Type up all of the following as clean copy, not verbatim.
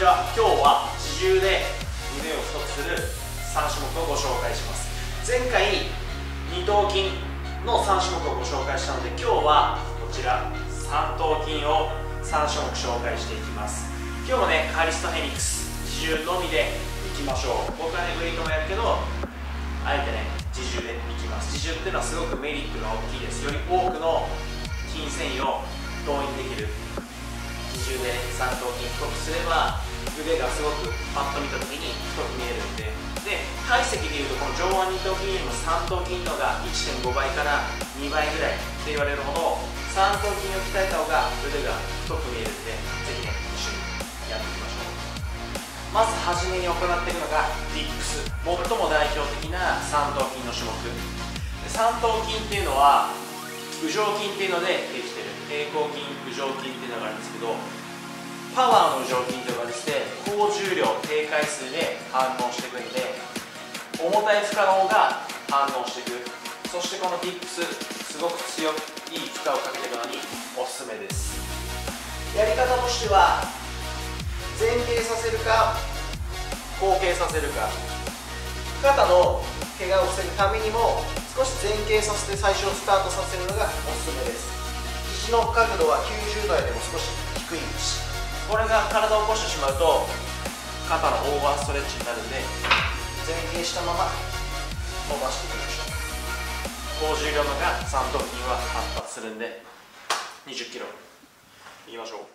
は今日は自重で胸を太くする3種目をご紹介します。前回二頭筋の3種目をご紹介したので、今日はこちら三頭筋を3種目紹介していきます。今日もね、カリストフェニックス自重のみでいきましょう。僕はねウェイトもやるけど、あえてね自重でいきます。自重っていうのはすごくメリットが大きいです。より多くの筋繊維を動員できる。自重で三頭筋太くすれば腕がすごくパッと見た時に太く見えるんで、体積でいうとこの上腕二頭筋よりも三頭筋のが 1.5 倍から2倍ぐらいって言われるほど三頭筋を鍛えた方が腕が太く見えるんで、ぜひね一緒にやっていきましょう。まず初めに行っていくのがディップス、最も代表的な三頭筋の種目。三頭筋っていうのは羽状筋っていうのでできてる。平行筋、羽状筋っていうのがあるんですけど、パワーの羽状筋と呼ばれてて、高重量低回数で反応していくんで、重たい負荷の方が反応していく。そしてこのディップス、すごく強い負荷をかけていくのにおすすめです。やり方としては前傾させるか後傾させるか、肩の怪我を防ぐためにも少し前傾させて最初スタートさせるのがおすすめです。肘の角度は90度でも少し低い位置、これが体を起こしてしまうと肩のオーバーストレッチになるんで、前傾したまま伸ばしていきましょう。高重量のが三頭筋は発達するんで20キロいきましょう。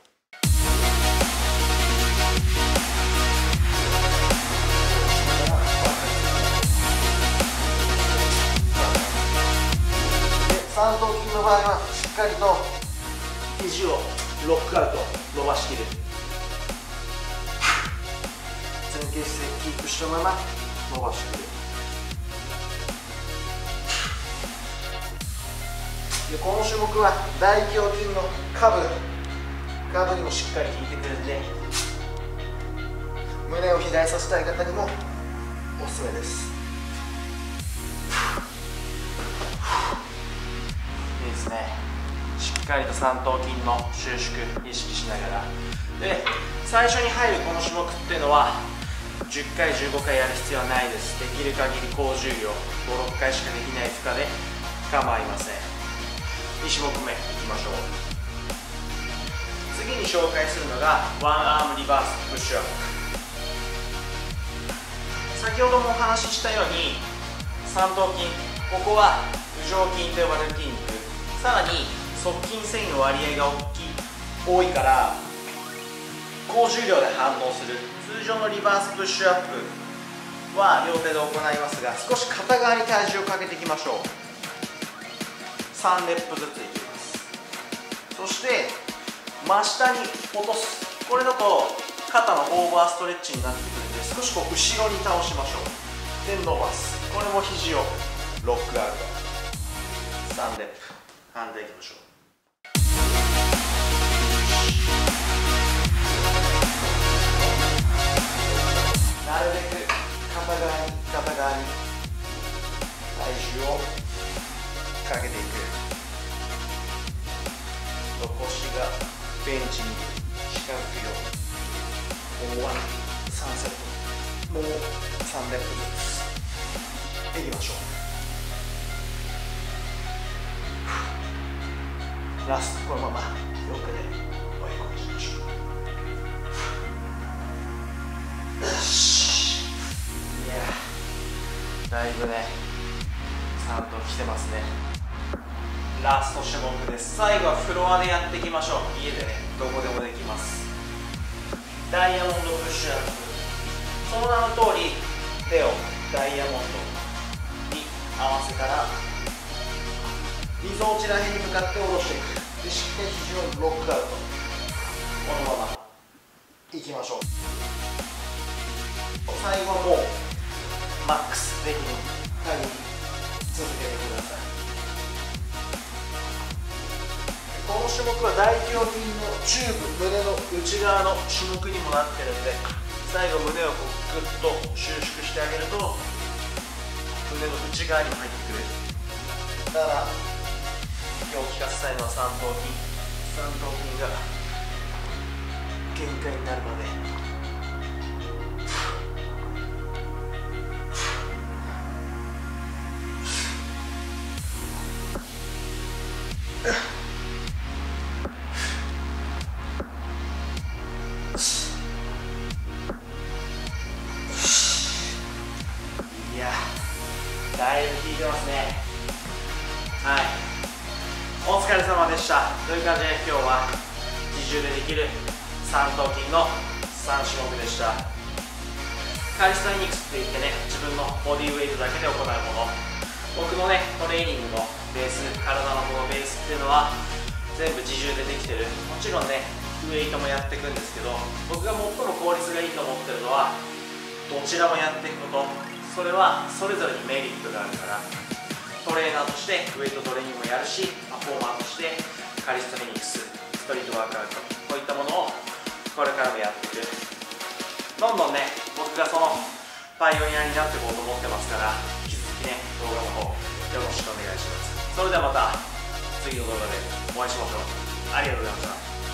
三頭筋の場合はしっかりと肘をロックアウト、伸ばしきる。前傾姿勢キープしたまま伸ばしきる。でこの種目は大胸筋の下部にもしっかり効いてくるんで、胸を肥大させたい方にもおすすめです。いいですね。しっかりと三頭筋の収縮意識しながらで、最初に入るこの種目っていうのは10回15回やる必要はないです。できる限り高重量 5,6 回しかできない負荷で構いません。2種目目いきましょう。次に紹介するのがワンアームリバースプッシュアップ。先ほどもお話ししたように三頭筋、ここは羽状筋と呼ばれる筋肉、さらに側筋繊維の割合が多いから高重量で反応する。通常のリバースプッシュアップは両手で行いますが、少し片側に体重をかけていきましょう。3レップずついきます。そして真下に落とす。これだと肩のオーバーストレッチになってくるので、少しこう後ろに倒しましょう。で伸ばす。これも肘をロックアウト。3レップ反対いきましょう。なるべく片側に体重をかけていく。腰がベンチに近づくように。もう3セット、もう3レップずついきましょう。ラストこのままよくで追い込みしましょう。よし、いやだいぶね3頭きてますね。ラスト種目です。最後はフロアでやっていきましょう。家でねどこでもできます。ダイヤモンドプッシュアップ、その名の通り手をダイヤモンドに合わせたらみぞおちらへんに向かって下ろしていく。でしっかり肘をロックアウト。このままいきましょう。最後はもうマックスできる限り続けてください。この種目は大胸筋のチューブ、胸の内側の種目にもなってるんで、最後胸をこうグッと収縮してあげると胸の内側にも入ってくる。だから今日聞かせたいのは三頭筋が限界になるまでいやだいぶ効いてますね。はい、お疲れ様でした。という感じで今日は自重でできる三頭筋の3種目でした。カリスタニクスって言ってね、自分のボディウェイトだけで行うもの。僕のねトレーニングのベース、体のこのベースっていうのは全部自重でできてる。もちろんねウェイトもやっていくんですけど、僕が最も効率がいいと思ってるのはどちらもやっていくこと。それはそれぞれにメリットがあるから、トレーナーとしてウェイトトレーニングもやるし、パフォーマーとしてカリスタニクス、ストリートワークアウト、こういったものをこれからもやっていく。どんどんね僕がそのパイオニアになっていこうと思ってますから、引き続きね動画の方よろしくお願いします。それではまた次の動画でお会いしましょう。ありがとうございました。